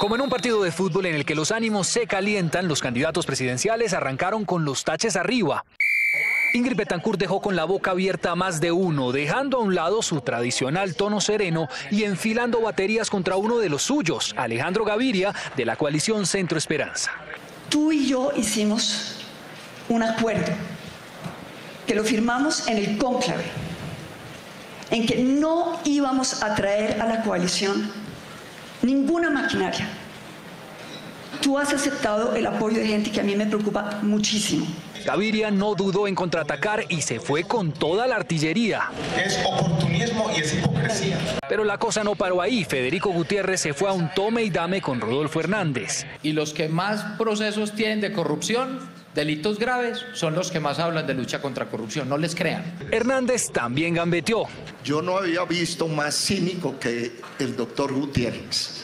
Como en un partido de fútbol en el que los ánimos se calientan, los candidatos presidenciales arrancaron con los taches arriba. Ingrid Betancourt dejó con la boca abierta a más de uno, dejando a un lado su tradicional tono sereno y enfilando baterías contra uno de los suyos, Alejandro Gaviria, de la coalición Centro Esperanza. Tú y yo hicimos un acuerdo que lo firmamos en el cónclave, en que no íbamos a traer a la coalición ninguna maquinaria. Tú has aceptado el apoyo de gente que a mí me preocupa muchísimo. Gaviria no dudó en contraatacar y se fue con toda la artillería. Es oportunismo y es hipocresía. Pero la cosa no paró ahí. Federico Gutiérrez se fue a un tome y dame con Rodolfo Hernández. Y los que más procesos tienen de corrupción, delitos graves, son los que más hablan de lucha contra corrupción. No les crean. Hernández también gambeteó. Yo no había visto más cínico que el doctor Gutiérrez.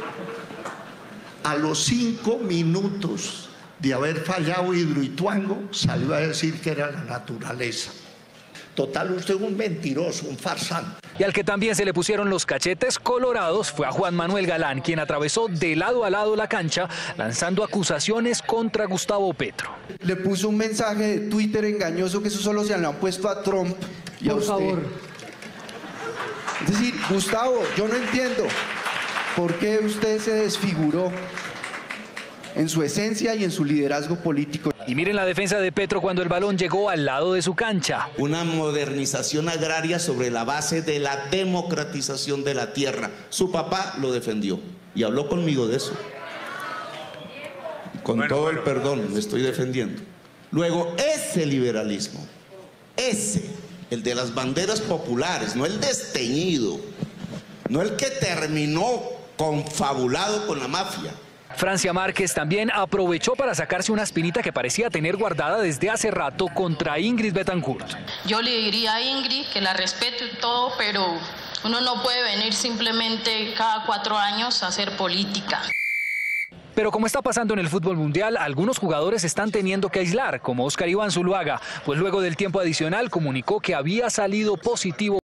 A los 5 minutos de haber fallado Hidroituango, salió a decir que era la naturaleza. Total, usted es un mentiroso, un farsante. Y al que también se le pusieron los cachetes colorados fue a Juan Manuel Galán, quien atravesó de lado a lado la cancha, lanzando acusaciones contra Gustavo Petro. Le puso un mensaje de Twitter engañoso que eso solo se lo han puesto a Trump y a usted. Por favor. Es decir, Gustavo, yo no entiendo por qué usted se desfiguró en su esencia y en su liderazgo político. Y miren la defensa de Petro cuando el balón llegó al lado de su cancha. Una modernización agraria sobre la base de la democratización de la tierra. Su papá lo defendió y habló conmigo de eso. Con todo el perdón, me estoy defendiendo. Luego, ese liberalismo, el de las banderas populares, no el desteñido, no el que terminó confabulado con la mafia. Francia Márquez también aprovechó para sacarse una espinita que parecía tener guardada desde hace rato contra Ingrid Betancourt. Yo le diría a Ingrid que la respeto y todo, pero uno no puede venir simplemente cada 4 años a hacer política. Pero como está pasando en el fútbol mundial, algunos jugadores están teniendo que aislar, como Óscar Iván Zuluaga, pues luego del tiempo adicional comunicó que había salido positivo